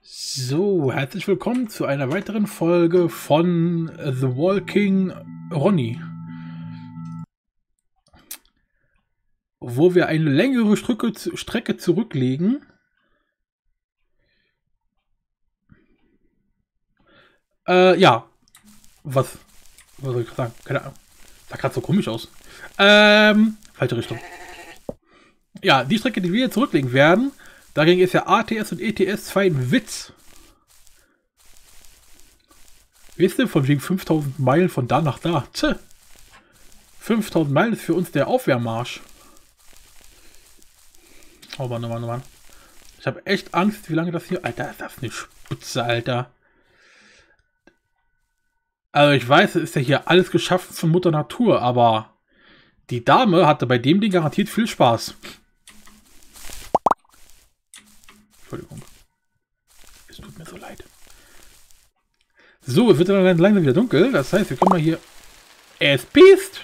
So, herzlich willkommen zu einer weiteren Folge von The Walking Ronny, wo wir eine längere Strecke zurücklegen. Ja, was soll ich sagen? Keine Ahnung. Sah gerade so komisch aus. Falsche Richtung. Ja, die Strecke, die wir jetzt zurücklegen werden, dagegen ist ja ATS und ETS 2 ein Witz. Weißt du, von wegen 5000 Meilen von da nach da. Tch. 5000 Meilen ist für uns der Aufwärmmarsch. Oh Mann, oh Mann, oh Mann. Ich habe echt Angst, wie lange das hier... Alter, ist das eine Spitze, Alter. Also ich weiß, es ist ja hier alles geschaffen von Mutter Natur, aber die Dame hatte bei dem Ding garantiert viel Spaß. Entschuldigung. Es tut mir so leid. So, es wird dann langsam wieder dunkel. Das heißt, wir können mal hier... Es pisst!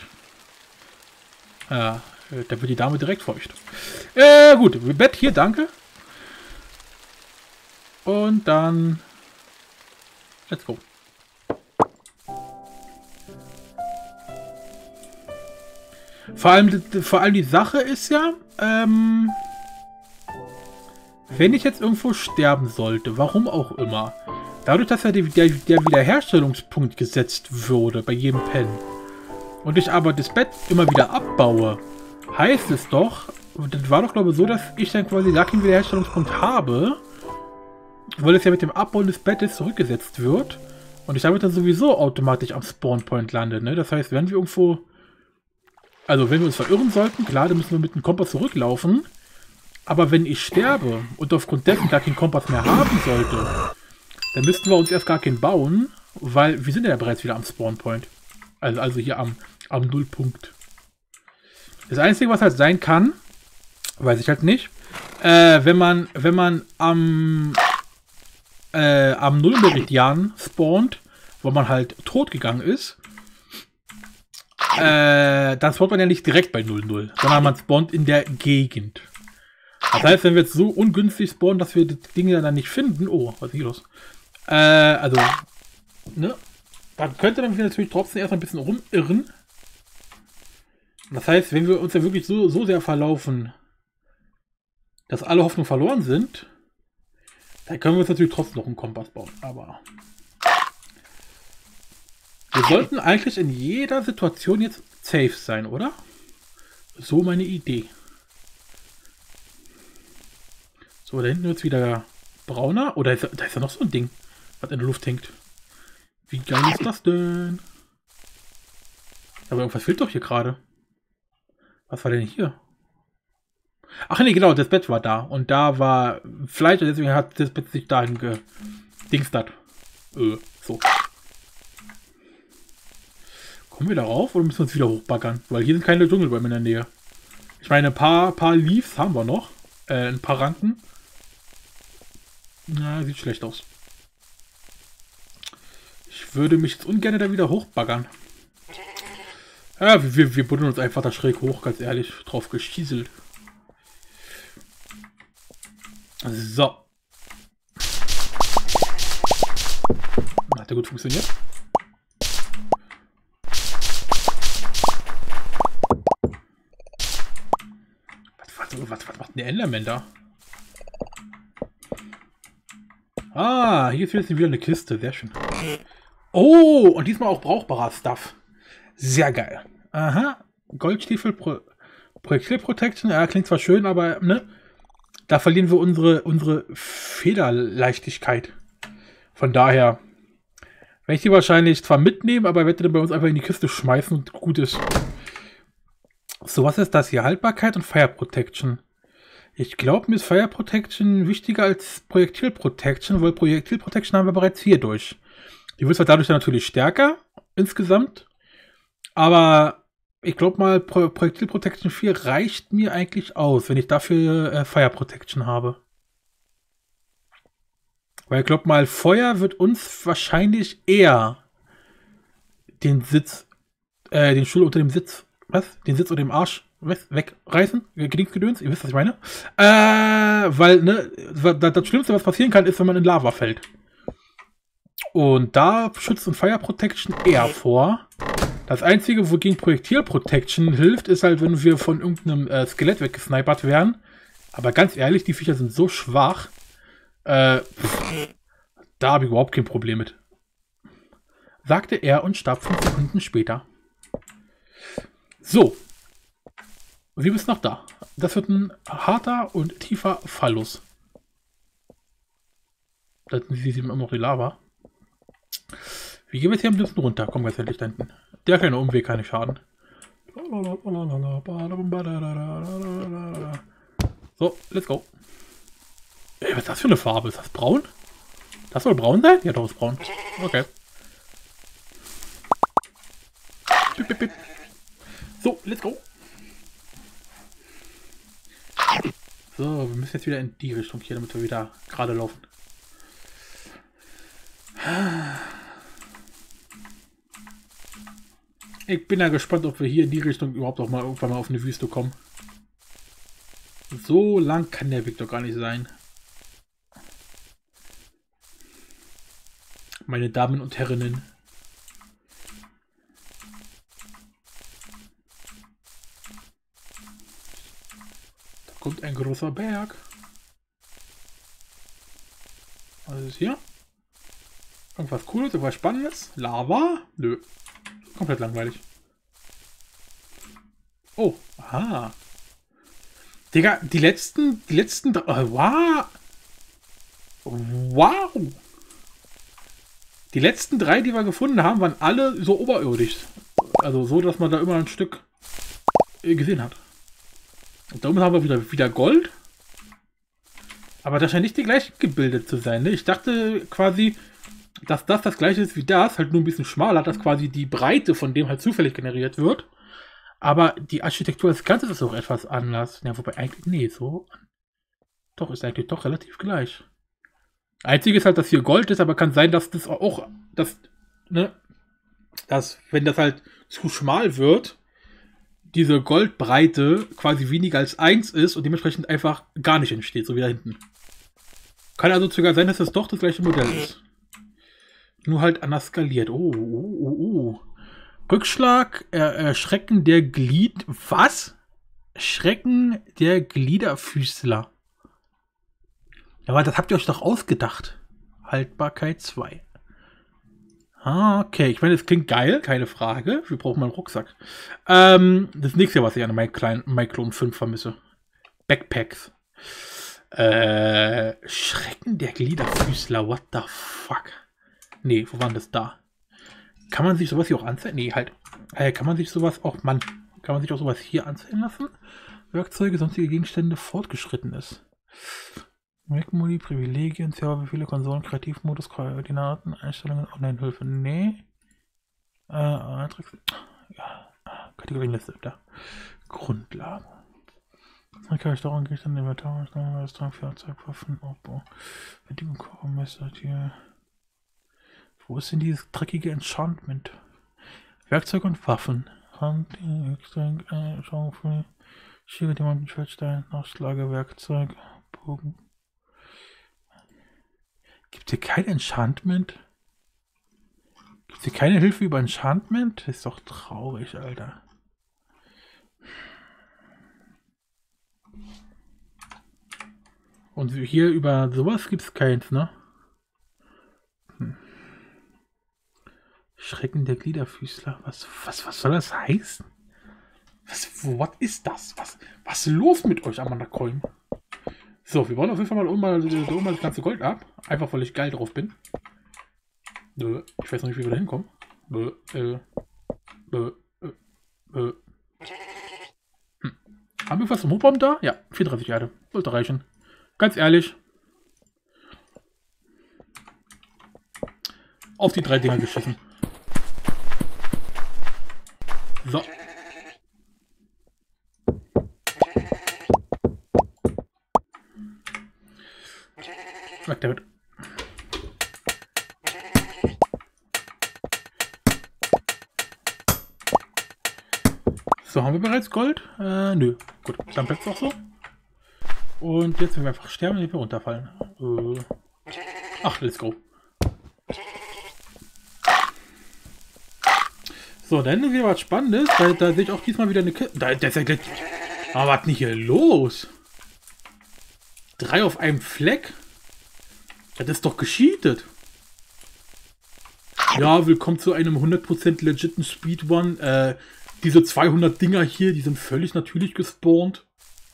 Ja, da wird die Dame direkt feucht. Gut, Bett hier, danke. Und dann... Let's go. Vor allem die Sache ist ja, wenn ich jetzt irgendwo sterben sollte, warum auch immer, dadurch, dass ja der Wiederherstellungspunkt gesetzt wurde bei jedem Pen und ich aber das Bett immer wieder abbaue, heißt es doch, und das war doch glaube ich so, dass ich dann quasi gar keinen Wiederherstellungspunkt habe, weil es ja mit dem Abbauen des Bettes zurückgesetzt wird und ich damit dann sowieso automatisch am Spawnpoint lande, ne? Das heißt, wenn wir irgendwo... Also, wenn wir uns verirren sollten, klar, dann müssen wir mit dem Kompass zurücklaufen. Aber wenn ich sterbe und aufgrund dessen gar keinen Kompass mehr haben sollte, dann müssten wir uns erst gar keinen bauen, weil wir sind ja bereits wieder am Spawnpoint. Also hier am Nullpunkt. Das Einzige, was halt sein kann, weiß ich halt nicht, wenn man am Nullmeridian spawnt, wo man halt tot gegangen ist, dann spawnt man ja nicht direkt bei 00, sondern man spawnt in der Gegend. Das heißt, wenn wir jetzt so ungünstig spawnen, dass wir die Dinge dann nicht finden... Oh, was ist hier los? Also, ne? Dann könnte man natürlich trotzdem erst ein bisschen rumirren. Das heißt, wenn wir uns ja wirklich so sehr verlaufen, dass alle Hoffnungen verloren sind, dann können wir uns natürlich trotzdem noch einen Kompass bauen. Aber... wir sollten eigentlich in jeder Situation jetzt safe sein, oder? So meine Idee. So, da hinten wird es wieder brauner. Oder da ist ja noch so ein Ding, was in der Luft hängt. Wie geil ist das denn? Aber irgendwas fehlt doch hier gerade. Was war denn hier? Ach nee, genau, das Bett war da. Und da war Fleisch, und deswegen hat das Bett sich dahin gedingstert. So. Kommen wir darauf oder müssen wir uns wieder hochbaggern? Weil hier sind keine Dschungelbäume in der Nähe. Ich meine, ein paar Leaves haben wir noch. Ein paar Ranken. Na, sieht schlecht aus. Ich würde mich jetzt ungern da wieder hochbaggern. Ja, wir buddeln uns einfach da schräg hoch, ganz ehrlich. Drauf geschieselt. So. Hat ja gut funktioniert. Was macht denn der Enderman da? Ah, hier ist jetzt wieder eine Kiste. Sehr schön. Oh, und diesmal auch brauchbarer Stuff. Sehr geil. Aha. Goldstiefel, Projektil Protection. Ja, klingt zwar schön, aber ne? Da verlieren wir unsere Federleichtigkeit. Von daher werde ich die wahrscheinlich zwar mitnehmen, aber werde dann bei uns einfach in die Kiste schmeißen und gut ist. So, was ist das hier? Haltbarkeit und Fire Protection. Ich glaube, mir ist Fire Protection wichtiger als Projektil Protection, weil Projektil Protection haben wir bereits hier durch. Die wird zwar dadurch dann natürlich stärker insgesamt, aber ich glaube mal, Projektil Protection 4 reicht mir eigentlich aus, wenn ich dafür Fire Protection habe. Weil ich glaube mal, Feuer wird uns wahrscheinlich eher den Stuhl unter dem Sitz... Was? Den Sitz unter dem Arsch wegreißen, Gedöns, ihr wisst, was ich meine. Weil, ne, das Schlimmste, was passieren kann, ist, wenn man in Lava fällt. Und da schützt ein Fire Protection eher vor. Das Einzige, wo gegen Projektil Protection hilft, ist halt, wenn wir von irgendeinem Skelett weggesnipert werden. Aber ganz ehrlich, die Viecher sind so schwach. Da habe ich überhaupt kein Problem mit. Sagte er und starb 5 Sekunden später. So. Wir müssen noch da. Das wird ein harter und tiefer Fallus. Da sieht immer noch die Lava. Wie gehen wir jetzt hier ein bisschen runter? Komm, ganz endlich da hinten. Der kleine Umweg kann nicht schaden. So, let's go. Ey, was ist das für eine Farbe? Ist das braun? Das soll braun sein? Ja, doch, ist braun. Okay. Bip, bip, bip. So, let's go. So, wir müssen jetzt wieder in die Richtung hier, damit wir wieder gerade laufen. Ich bin ja gespannt, ob wir hier in die Richtung überhaupt auch mal irgendwann mal auf eine Wüste kommen. So lang kann der Weg doch gar nicht sein. Meine Damen und Herrinnen. Da kommt ein großer Berg. Was ist hier? Irgendwas Cooles, irgendwas Spannendes? Lava? Nö. Komplett langweilig. Oh, aha. Digga, die letzten wow. Wow. Die letzten 3, die wir gefunden haben, waren alle so oberirdisch. Also so, dass man da immer ein Stück gesehen hat. Und da oben haben wir wieder Gold. Aber das scheint nicht die gleichen gebildet zu sein. Ne? Ich dachte quasi, dass das gleiche ist wie das, halt nur ein bisschen schmaler, dass quasi die Breite von dem halt zufällig generiert wird. Aber die Architektur des Ganzen ist auch etwas anders. Ja, wobei eigentlich, nee, so. Doch, ist eigentlich doch relativ gleich. Einzige ist halt, dass hier Gold ist, aber kann sein, dass das auch, ne, dass, wenn das halt zu schmal wird, diese Goldbreite quasi weniger als 1 ist und dementsprechend einfach gar nicht entsteht, so wie da hinten. Kann also sogar sein, dass das doch das gleiche Modell ist. Nur halt anders skaliert. Oh. Rückschlag, Schrecken der Glied... Was? Schrecken der Gliederfüßler. Ja, aber das habt ihr euch doch ausgedacht. Haltbarkeit 2. Ah, okay. Ich meine, das klingt geil, keine Frage. Wir brauchen mal einen Rucksack. Das nächste, was ich an MyClone 5 vermisse. Backpacks. Schrecken der Gliederfüßler. What the fuck? Nee, wo waren das da? Kann man sich sowas hier auch anzeigen? Nee, halt. Kann man sich sowas auch, Mann, kann man sich auch sowas hier anzeigen lassen? Werkzeuge, sonstige Gegenstände, fortgeschrittenes. Mac-Modi, Privilegien, Serverbefehle, Konsolen, Kreativmodus, Koordinaten, Einstellungen, Online-Hilfe. Nee. Ja, Kategorienliste, da. Grundlagen. Steuerung, Gegenstände, Inventar, Fahrzeug, Waffen, Aufbau. Bedingung, Kochmesser, hier. Wo ist denn dieses dreckige Enchantment? Werkzeug und Waffen. Hand, Schaufel, Schiebe, Diamanten, Schwertstein, Nachschlage, Werkzeug, Bogen. Gibt hier kein Enchantment? Gibt hier keine Hilfe über Enchantment? Das ist doch traurig, Alter. Und hier über sowas gibt es keins, ne? Schrecken der Gliederfüßler. Was soll das heißen? Was ist das? Was ist los mit euch, Amanda Kolm? So, wir bauen auf jeden Fall mal das ganze Gold ab. Einfach, weil ich geil drauf bin. Ich weiß noch nicht, wie wir da hinkommen. Haben wir was zum Hochbaum da? Ja, 34 Erde. Sollte reichen. Ganz ehrlich. Auf die 3 Dinger geschissen. So. Weg damit. So, haben wir bereits Gold? Nö. Gut, dann bleibt es auch so. Und jetzt werden wir einfach sterben, wenn wir runterfallen. Ach, let's go. So, dann ist wieder was Spannendes. Da sehe ich auch diesmal wieder eine Kiste. Da ist ja gleich... Aber was ist denn hier los? 3 auf einem Fleck? Das ist doch gescheatet. Ja, willkommen zu einem 100% legiten Speedrun. Diese 200 Dinger hier, die sind völlig natürlich gespawnt.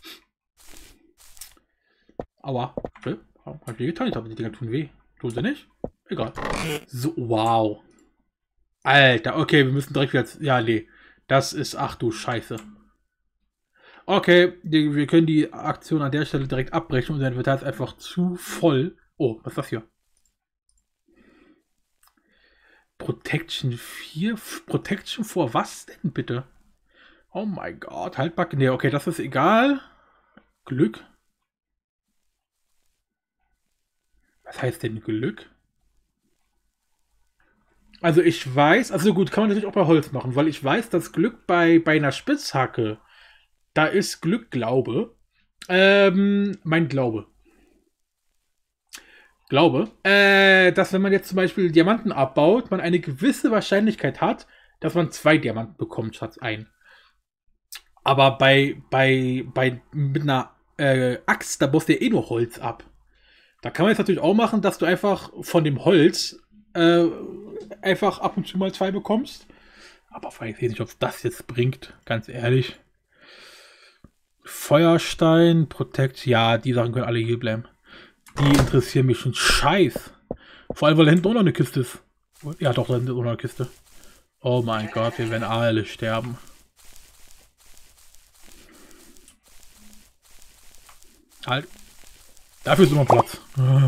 Aua. Hab ich getan? Ich glaube, die Dinger tun weh. Tun sie nicht? Egal. So, wow. Alter, okay, wir müssen direkt wieder... Ja, nee. Das ist... Ach du Scheiße. Okay, wir können die Aktion an der Stelle direkt abbrechen und dann wird das einfach zu voll. Oh, was ist das hier? Protection 4? Protection vor was denn bitte? Oh mein Gott, haltbar. Nee, okay, das ist egal. Glück. Was heißt denn Glück? Also ich weiß, also gut, kann man natürlich auch bei Holz machen, weil ich weiß, dass Glück bei einer Spitzhacke, da ist Glück Glaube. Mein Glaube. Dass wenn man jetzt zum Beispiel Diamanten abbaut, man eine gewisse Wahrscheinlichkeit hat, dass man 2 Diamanten bekommt statt 1. Aber mit einer Axt, da baust du ja eh nur Holz ab. Da kann man jetzt natürlich auch machen, dass du einfach von dem Holz einfach ab und zu mal 2 bekommst. Aber ich weiß nicht, ob es das jetzt bringt, ganz ehrlich. Feuerstein, Protect, ja, die Sachen können alle hier bleiben. Die interessieren mich schon scheiß. Vor allem, weil da hinten auch noch eine Kiste ist. Ja, doch, da hinten ist auch noch eine Kiste. Oh mein Gott, wir werden alle sterben. Halt. Dafür ist immer Platz.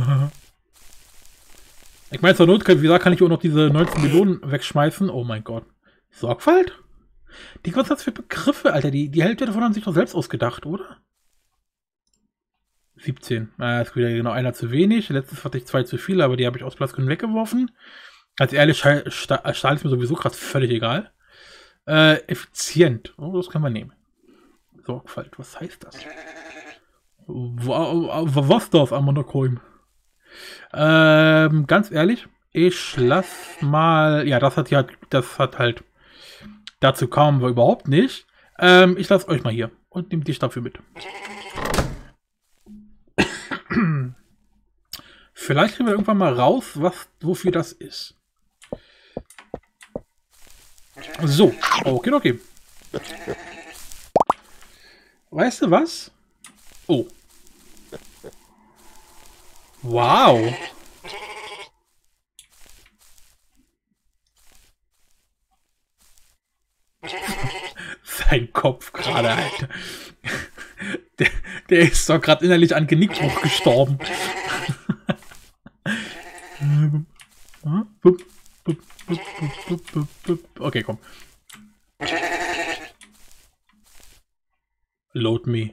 Ich meine, zur Not, wie gesagt, kann ich auch noch diese 19 Melonen wegschmeißen. Oh mein Gott. Sorgfalt? Was ist das für Begriffe, Alter? Die Hälfte davon haben sich doch selbst ausgedacht, oder? 17. Ist wieder genau einer zu wenig. Letztes hatte ich 2 zu viele, aber die habe ich aus Platzgründen weggeworfen. Ganz ehrlich, Stahl ist mir sowieso gerade völlig egal. Effizient. Oh, das können wir nehmen. Sorgfalt, was heißt das? Was das, Amonokroim? Ganz ehrlich, ich lass mal... Ja, das hat halt... Dazu kamen wir überhaupt nicht. Ich lasse euch mal hier und nehme dich dafür mit. Vielleicht kriegen wir irgendwann mal raus, wofür das ist. So, okay. Weißt du was? Oh. Wow. Sein Kopf gerade, Alter. Der ist doch gerade innerlich an Genickbruch gestorben. Okay, komm. Load me.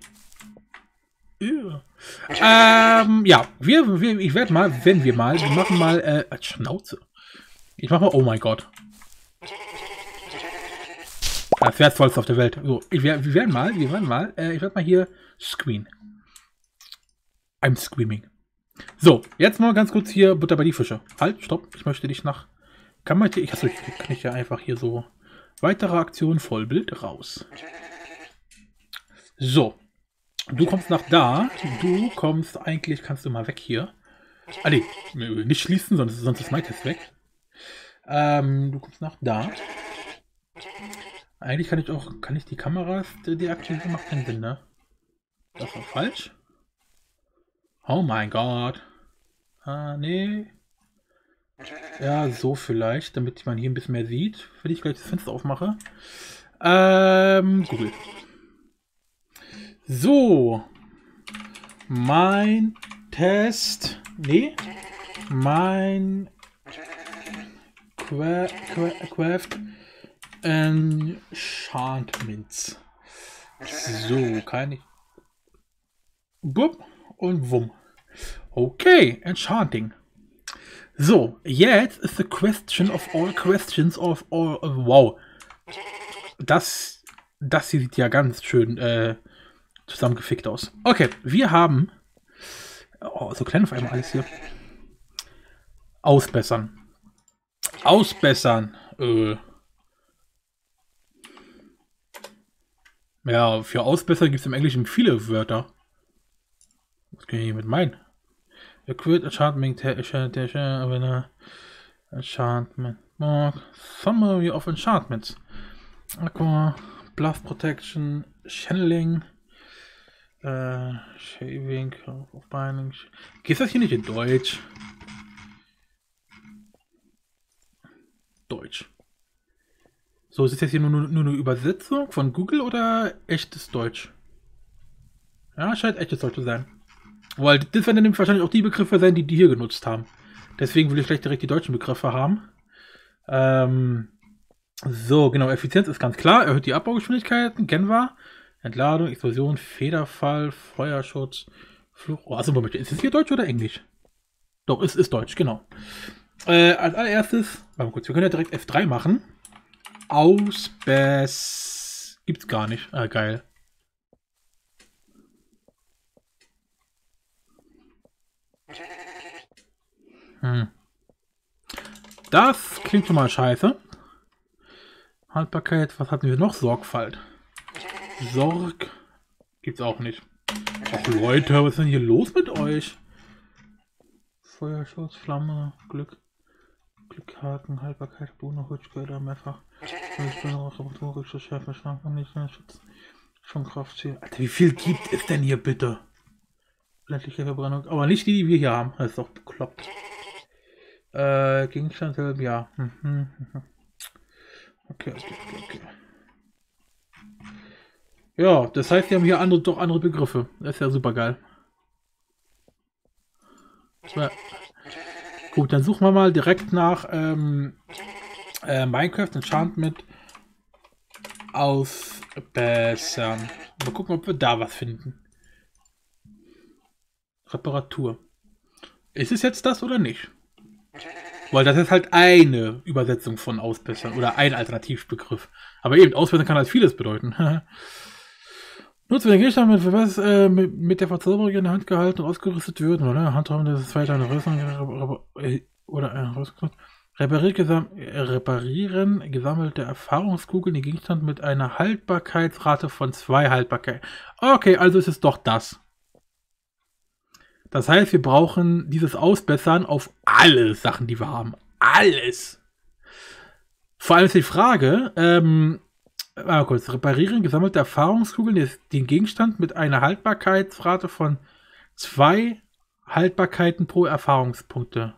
Ja, ich werde mal, wir machen mal, Schnauze. Ich mach mal, oh mein Gott. Das wertvollste auf der Welt. So, wir werden mal, ich werde mal hier screen. I'm screaming. So, jetzt mal ganz kurz hier Butter bei die Fische. Halt, stopp, ich möchte dich nach... kann ich ja einfach hier so... Weitere Aktion, Vollbild, raus. So. Du kommst nach da. Du kommst eigentlich, kannst du mal weg hier. Ah, nee, nicht schließen, sonst ist mein Test weg. Du kommst nach da. Eigentlich kann ich die Kameras deaktivieren, macht keinen Sinn, ne? Das war falsch. Oh mein Gott. Ah, nee. Ja, so vielleicht, damit man hier ein bisschen mehr sieht, wenn ich gleich das Fenster aufmache. Google. So. Mein Test. Nee. Mein Craft Enchantments. So, kann ich. Bup und wumm. Okay, Enchanting. So, jetzt ist the question of all questions of all. Wow. Das das hier sieht ja ganz schön zusammengefickt aus. Okay, wir haben... Oh, so klein auf einmal alles hier. Ausbessern. Ausbessern. Ja, für Ausbessern gibt es im Englischen viele Wörter. Was kann ich hier mit meinen? Acquired Enchantment, Enchantment, Summary of Enchantments. Aqua, Blast Protection, Channeling, Shaving, of Binding. Geht das hier nicht in Deutsch? Deutsch. So, ist das jetzt hier nur eine Übersetzung von Google oder echtes Deutsch? Ja, scheint echtes Deutsch zu sein. Weil das werden dann wahrscheinlich auch die Begriffe sein, die hier genutzt haben. Deswegen will ich gleich direkt die deutschen Begriffe haben. So, genau, Effizienz ist ganz klar. Erhöht die Abbaugeschwindigkeiten, kennen wir. Entladung, Explosion, Federfall, Feuerschutz, Fluch. Oh, also Moment, ist es hier Deutsch oder Englisch? Doch, es ist Deutsch, genau. Als allererstes, warte mal kurz, wir können ja direkt F3 machen. Ausbess. Gibt's gar nicht. Ah, geil. Das klingt schon mal scheiße. Haltbarkeit, was hatten wir noch? Sorgfalt. Sorg. Gibt's auch nicht. Ach Leute, was ist denn hier los mit euch? Feuerschutz, Flamme, Glück. Glückhaken, Haltbarkeit, Bohne, Holzköder, mehrfach. Schärfe, Schranken, nicht mehr Schutz. Schon Kraftziel. Alter, wie viel gibt es denn hier bitte? Ländliche Verbrennung. Aber nicht die, die wir hier haben. Das ist doch bekloppt. Gegenstand, ja. Okay. Ja, das heißt, wir haben hier andere Begriffe. Das ist ja super geil. Ja. Gut, dann suchen wir mal direkt nach Minecraft Enchantment ausbessern. Mal gucken, ob wir da was finden. Reparatur. Ist es jetzt das oder nicht? Weil das ist halt eine Übersetzung von ausbessern oder ein Alternativbegriff. Aber eben, ausbessern kann halt vieles bedeuten. Nutzt, wenn der Gegenstand mit der Verzauberung in der Hand gehalten und ausgerüstet wird, oder? Handhaben des zweiten reparieren gesammelte Erfahrungskugeln den Gegenstand mit einer Haltbarkeitsrate von 2 Haltbarkeit. Okay, also ist es doch das. Das heißt, wir brauchen dieses Ausbessern auf alle Sachen, die wir haben. Alles. Vor allem ist die Frage, kurz, reparieren gesammelte Erfahrungskugeln den Gegenstand mit einer Haltbarkeitsrate von 2 Haltbarkeiten pro Erfahrungspunkte.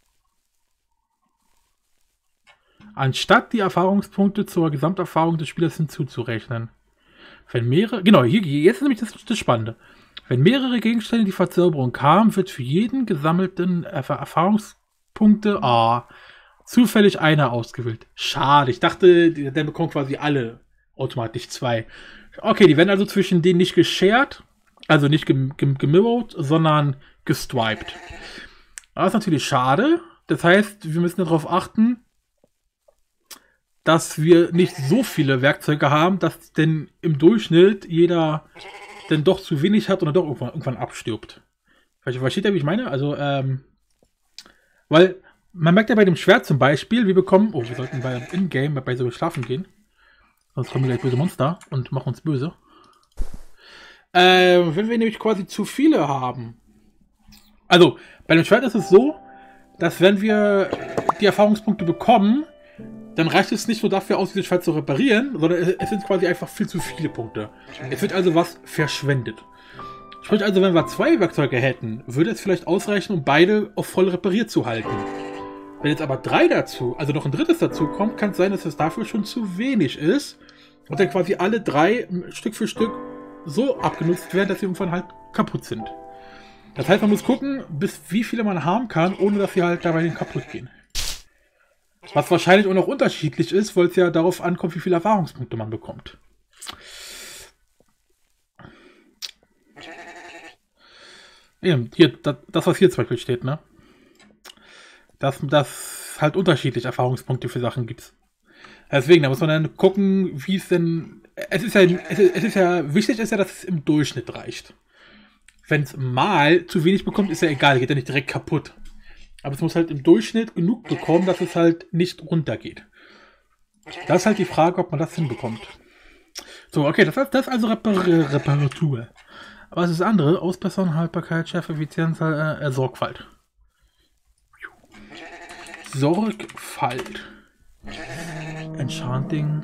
Anstatt die Erfahrungspunkte zur Gesamterfahrung des Spielers hinzuzurechnen. Wenn mehrere, genau, hier, jetzt ist nämlich das Spannende. Wenn mehrere Gegenstände in die Verzauberung kamen, wird für jeden gesammelten Erfahrungspunkte zufällig einer ausgewählt. Schade, ich dachte, der bekommt quasi alle automatisch 2. Okay, die werden also zwischen denen nicht geshared, also nicht gemirrored, sondern gestriped. Das ist natürlich schade. Das heißt, wir müssen darauf achten, dass wir nicht so viele Werkzeuge haben, dass denn im Durchschnitt jeder denn doch zu wenig hat oder doch irgendwann abstirbt. Versteht ihr, wie ich meine? Also, weil man merkt ja bei dem Schwert zum Beispiel, wir bekommen, wir sollten bei Ingame bei so schlafen gehen. Sonst kommen gleich böse Monster und machen uns böse. Wenn wir nämlich quasi zu viele haben. Also, bei dem Schwert ist es so, dass wenn wir die Erfahrungspunkte bekommen, dann reicht es nicht nur dafür aus, dieses Schwert zu reparieren, sondern es sind quasi einfach viel zu viele Punkte. Es wird also was verschwendet. Sprich also, wenn wir 2 Werkzeuge hätten, würde es vielleicht ausreichen, um beide auf voll repariert zu halten. Wenn jetzt aber 3 dazu, also noch ein drittes dazu kommt, kann es sein, dass es dafür schon zu wenig ist und dann quasi alle 3 Stück für Stück so abgenutzt werden, dass sie irgendwann halt kaputt sind. Das heißt, man muss gucken, bis wie viele man haben kann, ohne dass sie halt dabei kaputt gehen. Was wahrscheinlich auch noch unterschiedlich ist, weil es ja darauf ankommt, wie viele Erfahrungspunkte man bekommt. Eben, hier, das was hier zum Beispiel steht, ne? Dass halt unterschiedliche Erfahrungspunkte für Sachen gibt. Deswegen, da muss man dann gucken, wie es denn... Es ist ja wichtig, ist ja, dass es im Durchschnitt reicht. Wenn es mal zu wenig bekommt, ist ja egal, geht ja nicht direkt kaputt. Aber es muss halt im Durchschnitt genug bekommen, dass es halt nicht runtergeht. Da ist halt die Frage, ob man das hinbekommt. So, okay, das ist also Reparatur. Aber was ist das andere? Ausbessern, Haltbarkeit, Schärfe, Effizienz, Sorgfalt. Sorgfalt. Enchanting.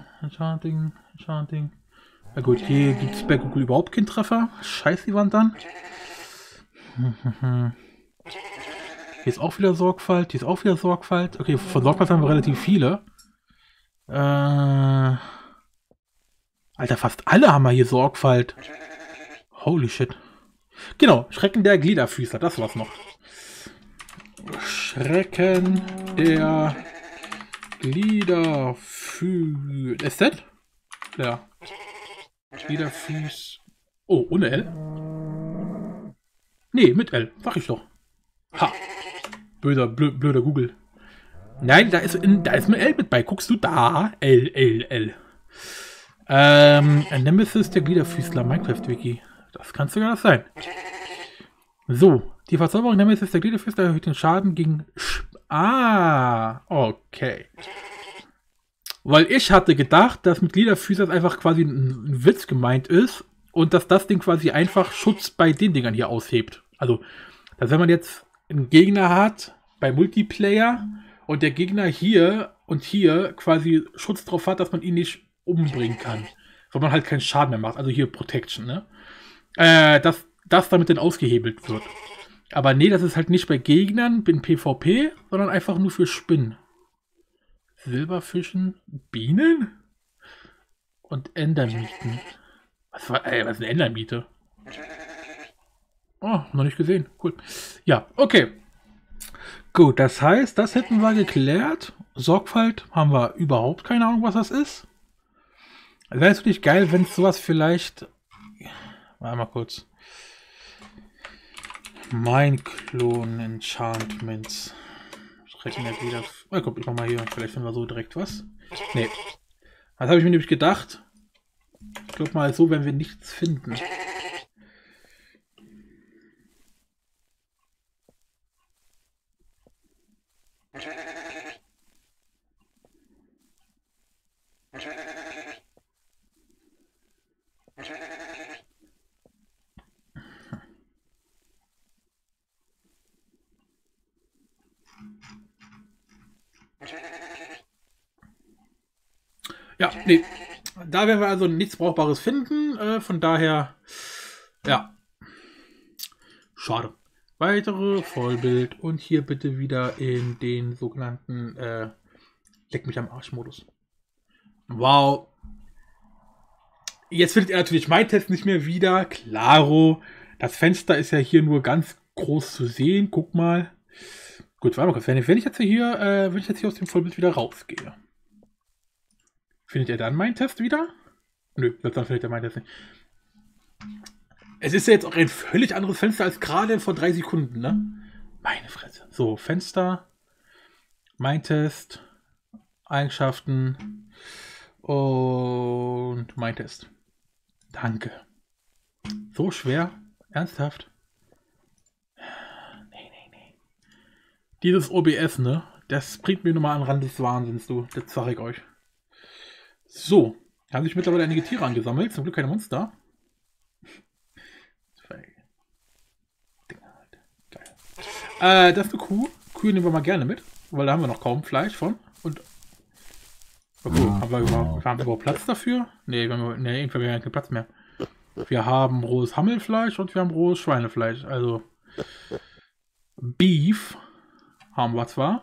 Na gut, hier gibt es bei Google überhaupt keinen Treffer. Scheiß die Wand dann. Hier ist auch wieder Sorgfalt. Okay, von Sorgfalt haben wir relativ viele. Alter, fast alle haben wir hier Sorgfalt. Holy shit. Genau, Schrecken der Gliederfüßer, das war's noch. Schrecken der Gliederfüßer. Ist das? Ja. Gliederfüß. Oh, ohne L? Nee, mit L. Sag ich doch. Ha. Blöder Google. Nein, da ist ein L mit bei. Guckst du da? L. Nemesis der Gliederfüßler, Minecraft-Wiki. Das kann sogar das sein. So, die Verzauberung Nemesis der Gliederfüßler erhöht den Schaden gegen... okay. Weil ich hatte gedacht, dass mit Gliederfüßer einfach quasi ein Witz gemeint ist und dass das Ding quasi einfach Schutz bei den Dingern hier aushebt. Also, dass wenn man jetzt einen Gegner hat bei Multiplayer und der Gegner hier und hier quasi Schutz drauf hat, dass man ihn nicht umbringen kann. Weil man halt keinen Schaden mehr macht. Also hier Protection, ne? Dass das damit dann ausgehebelt wird. Aber nee, das ist halt nicht bei Gegnern, in PvP, sondern einfach nur für Spinnen. Silberfischen, Bienen und Endermieten. Was ist eine Endermiete? Oh, noch nicht gesehen. Cool. Ja, okay. Gut, das heißt, das hätten wir geklärt. Sorgfalt haben wir überhaupt keine Ahnung, was das ist. Also wäre es natürlich geil, wenn es sowas vielleicht... Warte mal kurz. Mein Klon Enchantments. Schrecken der Glieder. Oh, komm, ich mach mal hier. Vielleicht finden wir so direkt was. Nee. Das habe ich mir nämlich gedacht. Ich glaube mal, so werden wir nichts finden. Ja, nee. Da werden wir also nichts Brauchbares finden. Von daher, ja. Schade. Weitere Vollbild. Und hier bitte wieder in den sogenannten Leck mich am Arsch-Modus. Wow. Jetzt findet ihr natürlich mein Test nicht mehr wieder. Klaro. Das Fenster ist ja hier nur ganz groß zu sehen. Guck mal. Gut, warte mal kurz. Wenn ich jetzt hier aus dem Vollbild wieder rausgehe. Findet ihr dann meinen Test wieder? Nö, dann findet ihr meinen Test nicht. Es ist ja jetzt auch ein völlig anderes Fenster als gerade vor 3 Sekunden, ne? Meine Fresse. So, Fenster. Mein Test. Eigenschaften. Und mein Test. Danke. So schwer? Ernsthaft? Nee. Dieses OBS, ne? Das bringt mir nochmal an den Rand des Wahnsinns, du. Das sag ich euch. So. Haben sich mittlerweile einige Tiere angesammelt. Zum Glück keine Monster. 2 Dinger halt. Geil. Das ist eine Kuh. Kühe nehmen wir mal gerne mit. Weil da haben wir noch kaum Fleisch von. Und... Okay, haben wir überhaupt Platz dafür? Nee, irgendwie haben wir keinen Platz mehr. Wir haben rohes Hammelfleisch und wir haben rohes Schweinefleisch. Also Beef haben wir zwar.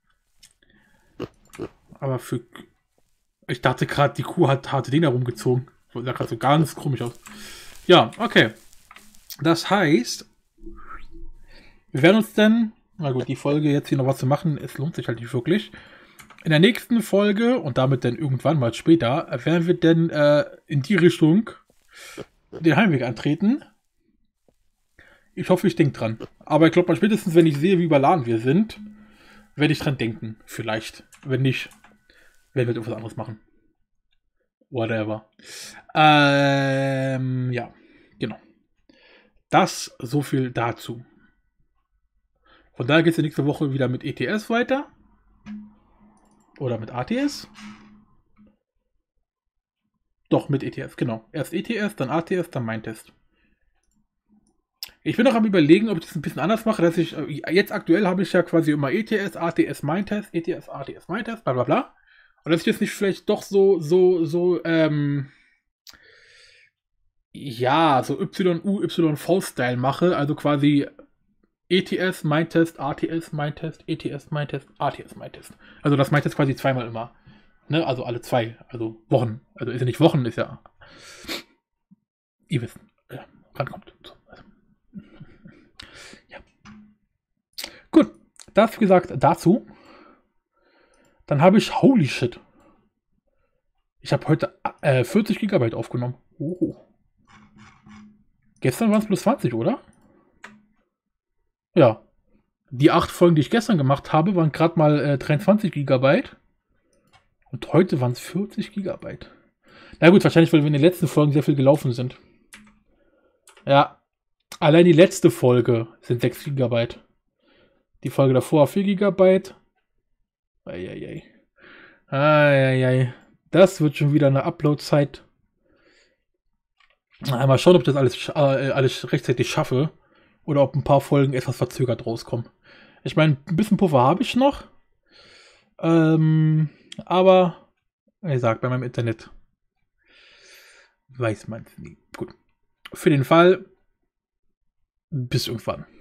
Aber für... Ich dachte gerade, die Kuh hatte den herumgezogen. Das sah gerade so ganz komisch aus. Ja, okay. Das heißt, wir werden uns dann... Na gut, die Folge jetzt hier noch was zu machen, es lohnt sich halt nicht wirklich. In der nächsten Folge, und damit dann irgendwann mal später, werden wir dann in die Richtung den Heimweg antreten. Ich hoffe, ich denke dran. Aber ich glaube mal spätestens, wenn ich sehe, wie überladen wir sind, werde ich dran denken. Vielleicht. Wenn nicht, Wer wird irgendwas anderes machen? Whatever. Ja, genau. Das so viel dazu. Von daher geht es ja nächste Woche wieder mit ETS weiter. Oder mit ATS. Doch, mit ETS, genau. Erst ETS, dann ATS, dann Mindtest. Ich bin noch am Überlegen, ob ich das ein bisschen anders mache, dass ich, jetzt aktuell habe ich ja quasi immer ETS, ATS, Mindtest, ETS, ATS, Mindtest, bla bla bla. Und dass ich das nicht vielleicht doch so, ja, so YU-YV-Style mache, also quasi ETS, Mindtest, ATS, Mindtest, ETS, Mindtest, ATS, Mindtest. Also das Mindtest quasi zweimal immer. Ne? Also alle 2, also Wochen. Also ist ja nicht Wochen, ist ja, ihr wisst, ja, rankommt. So, also. Ja. Gut, das wie gesagt dazu. Dann habe ich, holy shit. Ich habe heute 40 GB aufgenommen. Oh. Gestern waren es plus 20, oder? Ja. Die 8 Folgen, die ich gestern gemacht habe, waren gerade mal 23 GB. Und heute waren es 40 GB. Na gut, wahrscheinlich, weil wir in den letzten Folgen sehr viel gelaufen sind. Ja. Allein die letzte Folge sind 6 GB. Die Folge davor 4 GB. Eieiei. Eieiei. Das wird schon wieder eine Upload-Zeit. Mal schauen, ob ich das alles rechtzeitig schaffe. Oder ob ein paar Folgen etwas verzögert rauskommen. Ich meine, ein bisschen Puffer habe ich noch. Aber, wie gesagt, bei meinem Internet weiß man es nie. Gut. Für den Fall, bis irgendwann.